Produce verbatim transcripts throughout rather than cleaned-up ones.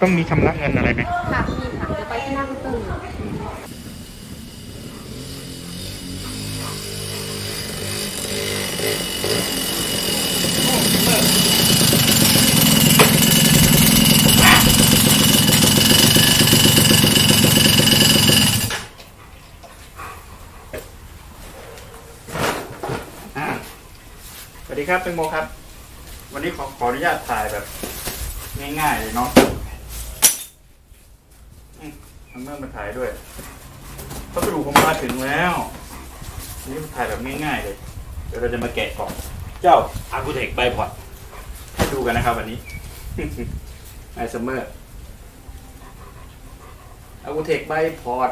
ต้องมีชำระเงินอะไรไหมค่ะมีค่ะเดี๋ยวไปที่หน้าเคาน์เตอร์สวัสดีครับเป็นโมครับวันนี้ขอขออนุญาตถ่ายแบบง่ายๆเลยเนาะทำเมื่อมาถ่ายด้วยพัสดุผมมาถึงแล้วนี่ถ่ายแบบง่ายๆเลยเดี๋ยวเราจะมาแกะกล่องเจ้าอากูเทคไบพอดให้ดูกันนะครับวันนี้ไอซัมเมอร์อากูเทคไบพอด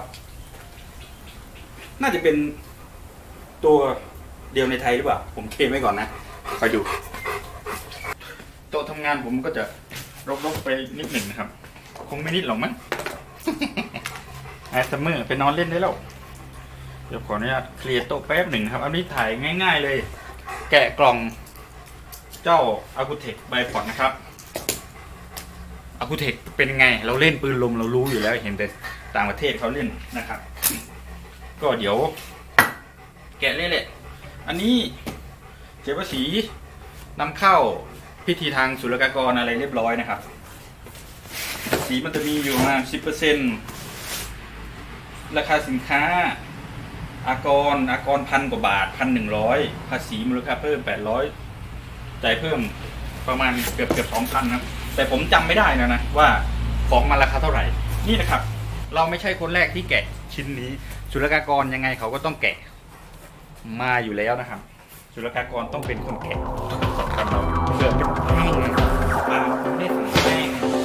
น่าจะเป็นตัวเดียวในไทยหรือเปล่าผมเคลมไว้ก่อนนะคอยดูโต๊ะทำงานผมก็จะรกๆไปนิดหนึ่งนะครับคงไม่นิดหรอกมั้งไอซัมเมอร์ไปนอนเล่นได้แล้วเดี๋ยวขออนุญาตเคลียร์โต๊ะแป๊บหนึ่งครับอันนี้ถ่ายง่ายๆเลยแกะกล่องเจ้าอากูเทคไบพอดนะครับอากูเทคเป็นไงเราเล่นปืนลมเรารู้อยู่แล้วเห็นแต่ต่างประเทศเขาเล่นนะครับก็เดี๋ยวแกะเล่นเลยอันนี้เสียภาษีนำเข้าพิธีทางศุลกากรอะไรเรียบร้อยนะครับสีมันจะมีอยู่มา สิบเปอร์เซ็นต์ ราคาสินค้าอากรอากรพันกว่าบาทพันหนึ่งร้อยภาษีมูลค่าเพิ่มแปดร้อยจ่ายเพิ่มประมาณเกือบเกือบสองพันนะแต่ผมจำไม่ได้นะนะว่าของมันราคาเท่าไหร่นี่นะครับเราไม่ใช่คนแรกที่แกะชิ้นนี้ศุลกากรยังไงเขาก็ต้องแกะมาอยู่แล้วนะครับศุลกากรต้องเป็นคนแกะครับเราเลือกเป็นแป้งปลาไม่ได้ใส่แป้ง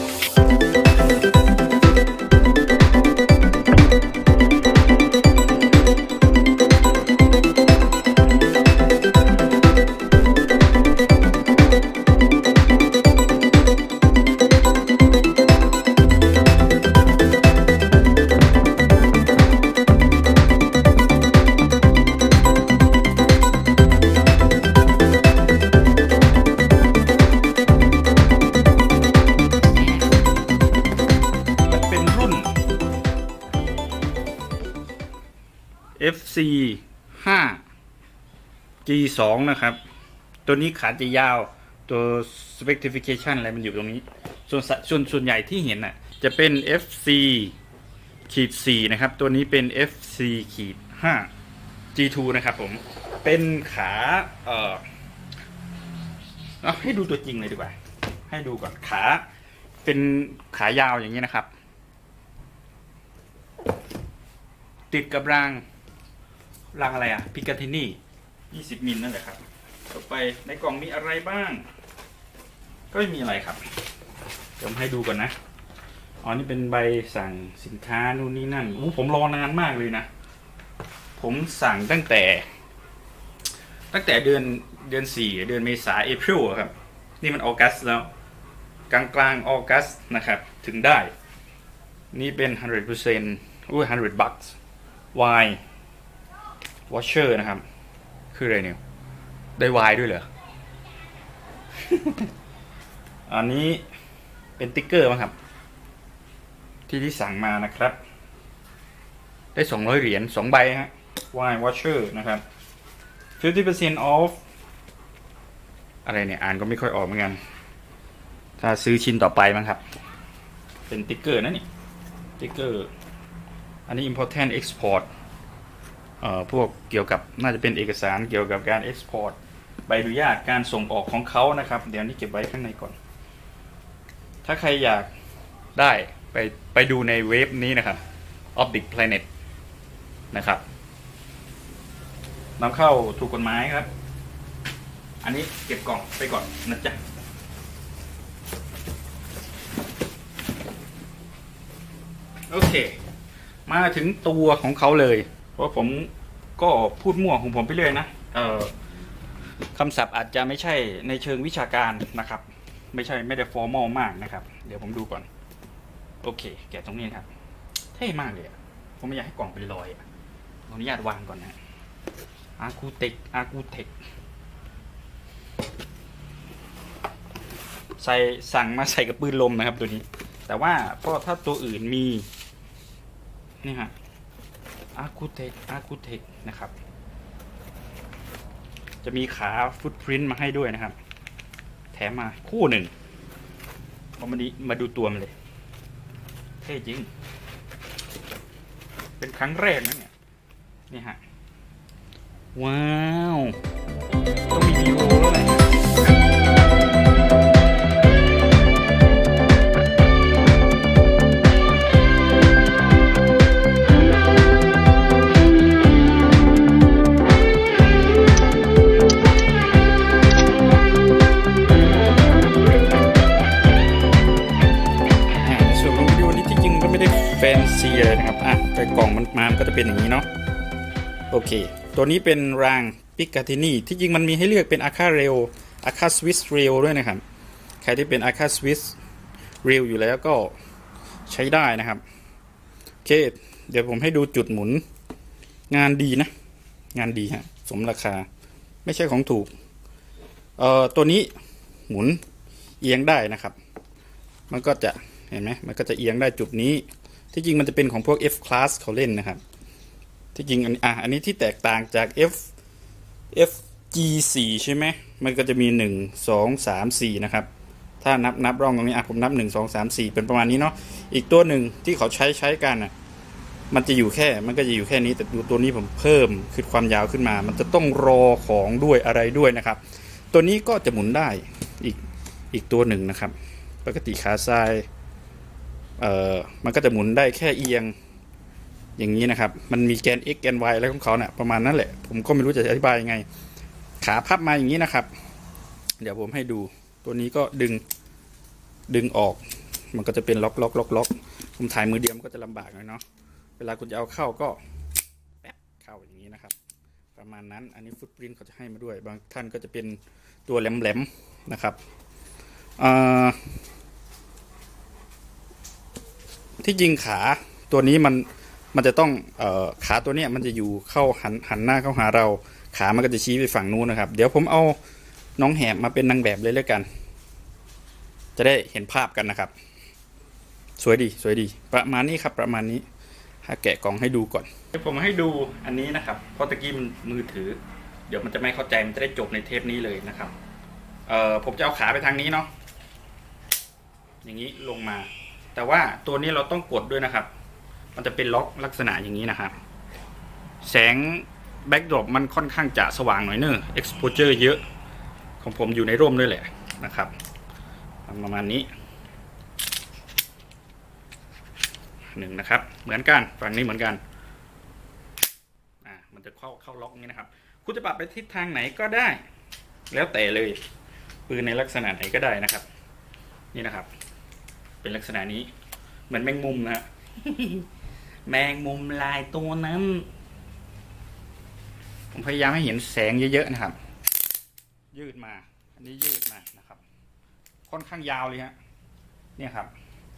เอฟ ซี ห้า จี สอง นะครับตัวนี้ขาจะยาวตัว specification อะไรมันอยู่ตรงนี้ส่วนส่วนส่วนใหญ่ที่เห็นน่ะจะเป็น เอฟ ซี สี่ นะครับตัวนี้เป็น เอฟ ซี ห้า จี ทู นะครับผมเป็นขาเอ่อเอาให้ดูตัวจริงเลยดีกว่าให้ดูก่อนขาเป็นขายาวอย่างนี้นะครับติดกับรางรางอะไรอ่ะพิกาทินี่ยี่สิบมิลนั่นแหละครับต่อไปในกล่องมีอะไรบ้างก็ไม่มีอะไรครับเดี๋ยวให้ดูก่อนนะอ๋อนี่เป็นใบสั่งสินค้านู่นนี่นั่นอู้ผมรอนานมากเลยนะผมสั่งตั้งแต่ตั้งแต่เดือนเดือนสี่เดือนเมษาเอพริลครับนี่มันออกัสแล้วกลางกลางออกัสนะครับถึงได้นี่เป็น หนึ่งร้อยเปอร์เซ็นต์ อุ้ยหนึ่งร้อยบัคส์วายวอชเชอร์นะครับคืออะไรเนี่ยได้วายด้วยเหรอ อันนี้เป็นติ๊กเกอร์มั้งครับที่ที่สั่งมานะครับได้สองร้อยเหรียญสองใบฮะวายวอชเชอร์นะครับ ห้าสิบเปอร์เซ็นต์ off อะไรเนี่ยอ่านก็ไม่ค่อยออกเหมือนกันถ้าซื้อชิ้นต่อไปมั้งครับเป็นติ๊กเกอร์นะนี่ติ๊กเกอร์อันนี้ important export เอ่อพวกเกี่ยวกับน่าจะเป็นเอกสารเกี่ยวกับการ export ใบอนุญาตการส่งออกของเขานะครับเดี๋ยวนี้เก็บไว้ข้างในก่อนถ้าใครอยากได้ไปไปดูในเว็บนี้นะครับ Optic Planet นะครับนำเข้าถูกกฎหมายครับอันนี้เก็บกล่องไปก่อนนะจ๊ะโอเคมาถึงตัวของเขาเลยเพราะผมก็พูดมั่วของผมไปเรื่อยนะเอ่อคำศัพท์อาจจะไม่ใช่ในเชิงวิชาการนะครับไม่ใช่ไม่ได้ฟอร์มอลมากนะครับเดี๋ยวผมดูก่อนโอเคแกะตรงนี้ครับเท่มากเลยผมไม่อยากให้กล่องเป็นรอยขออนุญาตวางก่อนนะอากูเทคอากูเทคใส่สั่งมาใส่กับปืนลมนะครับตัวนี้แต่ว่าพอถ้าตัวอื่นมีนี่ฮะอากูเทคอากูเทคนะครับจะมีขาฟุตพริ้นท์มาให้ด้วยนะครับแถมมาคู่หนึ่งพอมาดีมาดูตัวมันเลยเท่จริงเป็นครั้งแรกนะเนี่ยนี่ฮะว้าวต้องมีวีโอแล้วแหละแฟนซีเลยนะครับอ่ะไปกล่องมันมาก็จะเป็นอย่างนี้เนาะโอเคตัวนี้เป็นรางปิกาตินีที่จริงมันมีให้เลือกเป็นอาคาเรลอาคาสวิสเรลด้วยนะครับใครที่เป็นอาคาสวิสเรลอยู่แล้วก็ใช้ได้นะครับโอเคเดี๋ยวผมให้ดูจุดหมุนงานดีนะงานดีฮะสมราคาไม่ใช่ของถูกเอ่อตัวนี้หมุนเอียงได้นะครับมันก็จะเห็นไหมมันก็จะเอียงได้จุดนี้ที่จริงมันจะเป็นของพวก F class เขาเล่นนะครับที่จริงอันนี้อ่ะอันนี้ที่แตกต่างจาก F เอฟ จี โฟร์ ใช่ไหมมันก็จะมีหนึ่ง สอง สาม สี่นะครับถ้านับนับร่องตรงนี้อ่ะผมนับหนึ่ง สอง สาม สี่เป็นประมาณนี้เนาะอีกตัวหนึ่งที่เขาใช้ใช้กันอ่ะมันจะอยู่แค่มันก็จะอยู่แค่นี้แต่ดูตัวนี้ผมเพิ่มคือความยาวขึ้นมามันจะต้องรอของด้วยอะไรด้วยนะครับตัวนี้ก็จะหมุนได้อีกอีกตัวหนึ่งนะครับปกติขาซ้ายเอ่อมันก็จะหมุนได้แค่เอียงอย่างนี้นะครับมันมีแกน x แกน y อะไรของเขาเนี่ยประมาณนั้นแหละผมก็ไม่รู้จะอธิบายยังไงขาพับมาอย่างนี้นะครับเดี๋ยวผมให้ดูตัวนี้ก็ดึงดึงออกมันก็จะเป็นล็อกล็อกล็อกล็อกผมถ่ายมือเดียวมันก็จะลำบากหน่อยเนาะเวลาคุณจะเอาเข้าก็แป๊บเข้าอย่างนี้นะครับประมาณนั้นอันนี้ฟุตพริ้นท์เขาจะให้มาด้วยบางท่านก็จะเป็นตัวแหลมๆนะครับที่จริงขาตัวนี้มันมันจะต้องเอ่อขาตัวเนี้ยมันจะอยู่เข้าหันหันหน้าเข้าหาเราขามันก็จะชี้ไปฝั่งนู้นนะครับเดี๋ยวผมเอาน้องแหบมาเป็นนางแบบเลยแล้วกันจะได้เห็นภาพกันนะครับสวยดีสวยดีประมาณนี้ครับประมาณนี้ถ้าแกะกล่องให้ดูก่อนเดี๋ยวผมให้ดูอันนี้นะครับเพราะตะกี้มันมือถือเดี๋ยวมันจะไม่เข้าใจมันจะได้จบในเทปนี้เลยนะครับเอ่อผมจะเอาขาไปทางนี้เนาะอย่างนี้ลงมาแต่ว่าตัวนี้เราต้องกดด้วยนะครับมันจะเป็นล็อกลักษณะอย่างนี้นะครับแสงแบ็กดรอปมันค่อนข้างจะสว่างหน่อยเนอะ exposure เยอะของผมอยู่ในร่มด้วยแหละนะครับประมาณนี้หนึ่งนะครับเหมือนกันฝั่งนี้เหมือนกันอ่ามันจะเข้าเข้าล็อกนี้นะครับคุณจะปรับไปทิศทางไหนก็ได้แล้วแต่เลยปืนในลักษณะไหนก็ได้นะครับนี่นะครับเป็นลักษณะนี้เหมือนแมงมุมนะ แมงมุมลายตัวนั้นผมพยายามให้เห็นแสงเยอะๆนะครับยืดมาอันนี้ยืดมานะครับค่อนข้างยาวเลยฮะเนี่ยครับ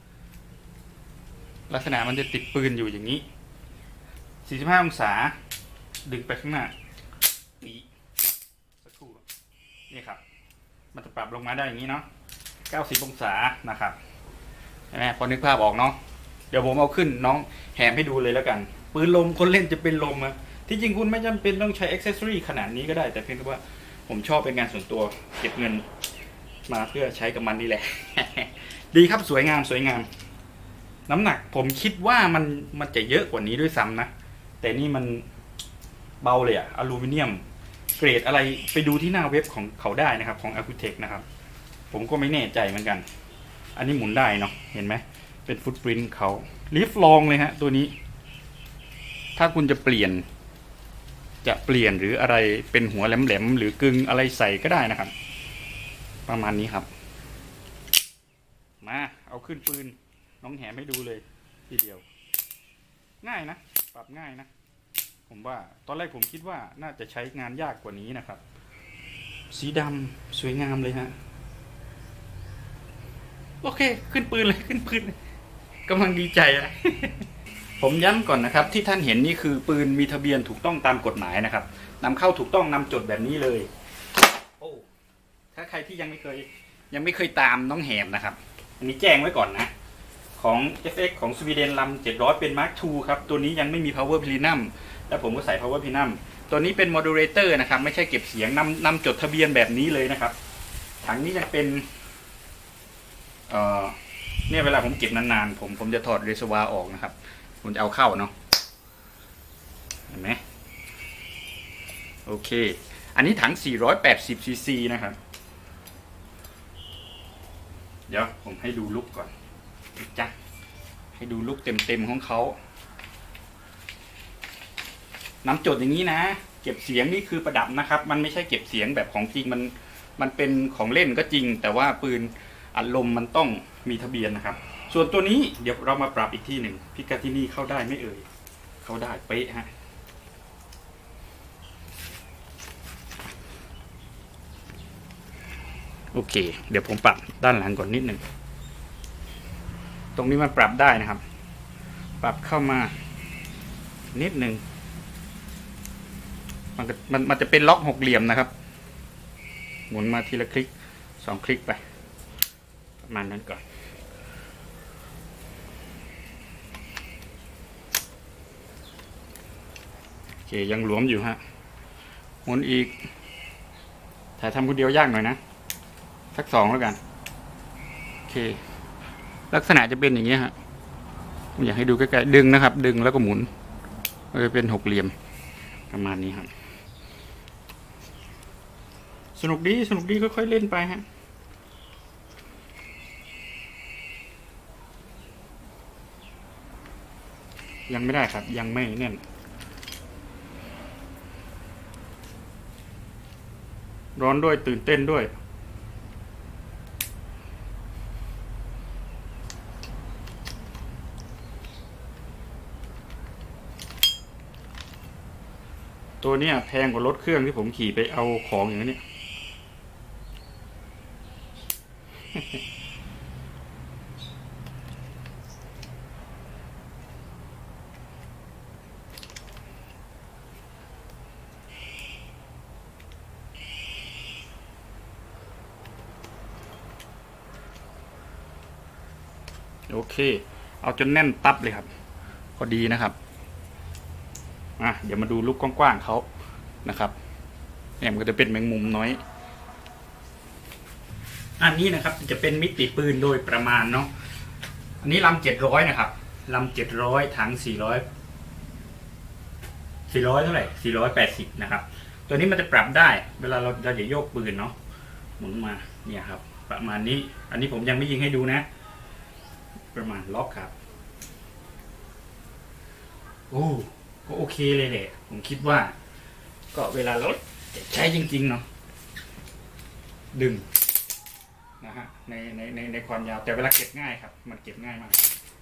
ลักษณะมันจะติดปืนอยู่อย่างนี้สี่สิบห้าองศาดึงไปข้างหน้าปีสักครู่นี่ครับมันจะปรับลงมาได้อย่างนี้เนาะเก้าสิบองศานะครับเห็นไหมพอนึกภาพออกเนาะเดี๋ยวผมเอาขึ้นน้องแหมให้ดูเลยแล้วกันปืนลมคนเล่นจะเป็นลมอะที่จริงคุณไม่จำเป็นต้องใช้อ็อกเซสซอรี่ขนาดนี้ก็ได้แต่เพียงแต่ว่าผมชอบเป็นงานส่วนตัวเก็บเงินมาเพื่อใช้กับมันนี่แหละ ดีครับสวยงามสวยงามน้ำหนักผมคิดว่ามันมันจะเยอะกว่านี้ด้วยซ้ำนะแต่นี่มันเบาเลยอะอลูมิเนียมเกรดอะไรไปดูที่หน้าเว็บของเขาได้นะครับของ Acutech นะครับผมก็ไม่แน่ใจเหมือนกันอันนี้หมุนได้เนาะเห็นไหมเป็นฟุตพริ้นท์เขาลิฟต์ลองเลยฮะตัวนี้ถ้าคุณจะเปลี่ยนจะเปลี่ยนหรืออะไรเป็นหัวแหลมๆหรือกึ่งอะไรใส่ก็ได้นะครับประมาณนี้ครับมาเอาขึ้นปืนน้องแหมให้ดูเลยทีเดียวง่ายนะปรับง่ายนะผมว่าตอนแรกผมคิดว่าน่าจะใช้งานยากกว่านี้นะครับสีดำสวยงามเลยฮะโอเคขึ้นปืนเลยขึ้นปืนกำลังดีใจอะ ผมย้ำก่อนนะครับที่ท่านเห็นนี่คือปืนมีทะเบียนถูกต้องตามกฎหมายนะครับนำเข้าถูกต้องนำจดแบบนี้เลยโอ้ถ้าใครที่ยังไม่เคยยังไม่เคยตามน้องแหมนะครับอันนี้แจ้งไว้ก่อนนะของ เอฟ เอ็กซ์ ของสวีเดนลำเจ็ดร้อยเป็น มาร์ค ทู ครับตัวนี้ยังไม่มี Power Plenum แล้วผมก็ใส่ Power Plenum ตัวนี้เป็น Modulator นะครับไม่ใช่เก็บเสียงนำนำจดทะเบียนแบบนี้เลยนะครับถังนี้ยังเป็นเอ่อเนี่ยเวลาผมเก็บนานๆผมผมจะถอดเรซวาออกนะครับผมจะเอาเข้าเนาะเห็นไหมโอเคอันนี้ถังสี่ร้อยแปดสิบซีซีนะครับเดี๋ยวผมให้ดูลุกก่อนจ้ะให้ดูลุกเต็มๆของเขาน้ำจดอย่างนี้นะเก็บเสียงนี่คือประดับนะครับมันไม่ใช่เก็บเสียงแบบของจริงมันมันเป็นของเล่นก็จริงแต่ว่าปืนอัดลมมันต้องมีทะเบียนนะครับส่วนตัวนี้เดี๋ยวเรามาปรับอีกที่หนึ่งพิกาที่นี่เข้าได้ไม่เอ่ยเข้าได้เป๊ะฮะโอเคเดี๋ยวผมปรับด้านหลังก่อนนิดหนึ่งตรงนี้มันปรับได้นะครับปรับเข้ามานิดหนึ่งมันมันมันจะเป็นล็อกหกเหลี่ยมนะครับหมุนมาทีละคลิกสองคลิกไปประมาณนั้นก่อนโอเคยังหลวมอยู่ฮะหมุนอีกถ่ายทำคนเดียวยากหน่อยนะสักสองแล้วกันโอเคลักษณะจะเป็นอย่างเงี้ยฮะผมอยากให้ดูใกล้ๆดึงนะครับดึงแล้วก็หมุนมันจะเป็นหกเหลี่ยมประมาณนี้ครับสนุกดีสนุกดีค่อยๆเล่นไปฮะยังไม่ได้ครับยังไม่แน่นร้อนด้วยตื่นเต้นด้วยตัวเนี้ยแพงกว่ารถเครื่องที่ผมขี่ไปเอาของอย่างนี้โอเคเอาจนแน่นตับเลยครับพอดีนะครับอ่ะเดี๋ยวมาดูลูกกว้างๆเขานะครับเนี่ยมันก็จะเป็นแมงมุมน้อยอันนี้นะครับจะเป็นมิติปืนโดยประมาณเนาะอันนี้ลำเจ็ดร้อยนะครับลำเจ็ดร้อยถังสี่ร้อยสี่ร้อยเท่าไหร่สี่ร้อยแปดสิบนะครับตัวนี้มันจะปรับได้เวลาเราเราจะโยกปืนเนาะหมุนมาเนี่ยครับประมาณนี้อันนี้ผมยังไม่ยิงให้ดูนะประมาณล็อกครับโอ้ก็โอเคเลยแหละผมคิดว่าก็เวลารถจะใช้จริงๆเนาะดึงนะฮะในในในในความยาวแต่เวลาเก็บง่ายครับมันเก็บง่ายมาก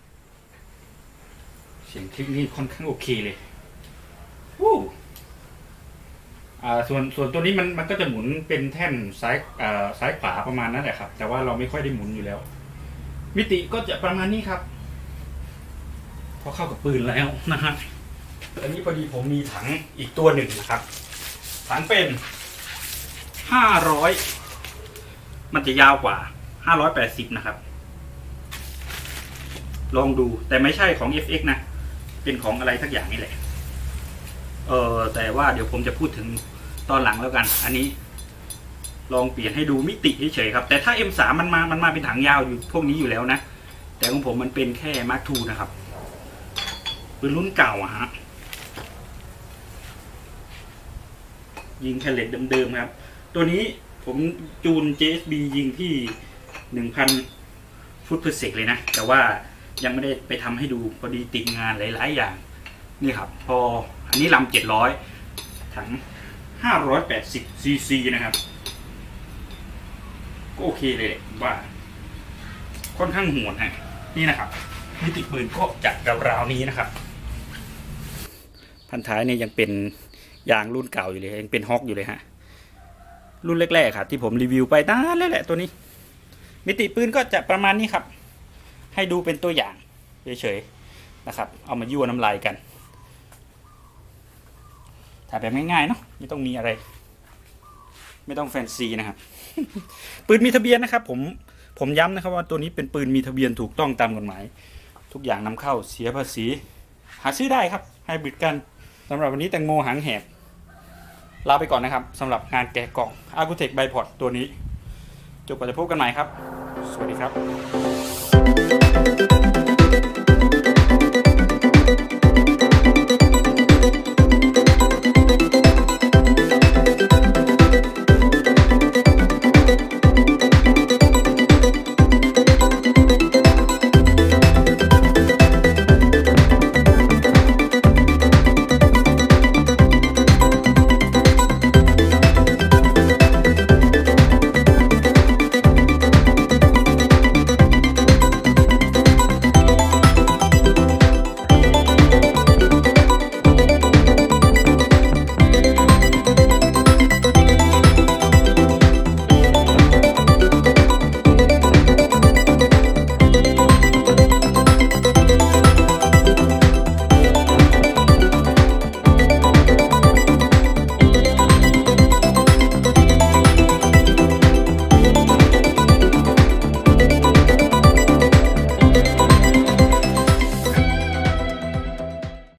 เสียงคลิกนี่ค่อนข้างโอเคเลยวู้อ่าส่วนส่วนตัวนี้มันมันก็จะหมุนเป็นแท่นซ้ายอ่าซ้ายขวาประมาณนั้นแหละครับแต่ว่าเราไม่ค่อยได้หมุนอยู่แล้วมิติก็จะประมาณนี้ครับพอเข้ากับปืนแล้วนะฮะอันนี้พอดีผมมีถังอีกตัวหนึ่งนะครับถังเป็นห้าร้อยมันจะยาวกว่าห้าร้อยแปดสิบนะครับลองดูแต่ไม่ใช่ของ เอฟ เอ็กซ์ นะเป็นของอะไรสักอย่างนี่แหละเออแต่ว่าเดี๋ยวผมจะพูดถึงตอนหลังแล้วกันอันนี้ลองเปลี่ยนให้ดูมิติเฉยๆครับแต่ถ้า เอ็ม สาม มันมามันมาเป็นถังยาวอยู่พวกนี้อยู่แล้วนะแต่ของผมมันเป็นแค่ มาร์ค ทู นะครับปืนรุ่นเก่าอะฮะยิงแคลเลตเดิมๆครับตัวนี้ผมจูน เจ เอส บี ยิงที่ หนึ่งพัน ฟุตเพอร์เซกเลยนะแต่ว่ายังไม่ได้ไปทำให้ดูพอดีติดงานหลายๆอย่างนี่ครับพออันนี้ลำเจ็ดร้อยถังห้าร้อยแปดสิบซีซีนะครับก็โอเคเลยว่าค่อนข้างโหดฮะนี่นะครับมิติปืนก็จัดราวๆนี้นะครับพันท้ายเนี่ยยังเป็นยางรุ่นเก่าอยู่เลยยังเป็นฮอกอยู่เลยฮะรุ่นแรกๆครับที่ผมรีวิวไปนานแล้วแหละตัวนี้มิติปืนก็จะประมาณนี้ครับให้ดูเป็นตัวอย่างเฉยๆนะครับเอามายั่วน้ำลายกันถ่ายแบบง่ายๆเนาะไม่ต้องมีอะไรไม่ต้องแฟนซีนะครับปืนมีทะเบียนนะครับผมผมย้ำนะครับว่าตัวนี้เป็นปืนมีทะเบียนถูกต้องตามกฎหมายทุกอย่างนำเข้าเสียภาษีหาซื้อได้ครับไฮบริดกันสำหรับวันนี้แตงโมหางแหบลาไปก่อนนะครับสำหรับงานแกะกล่อง Acutech Bipod ตัวนี้จบกว่าจะพบกันใหม่ครับสวัสดีครับ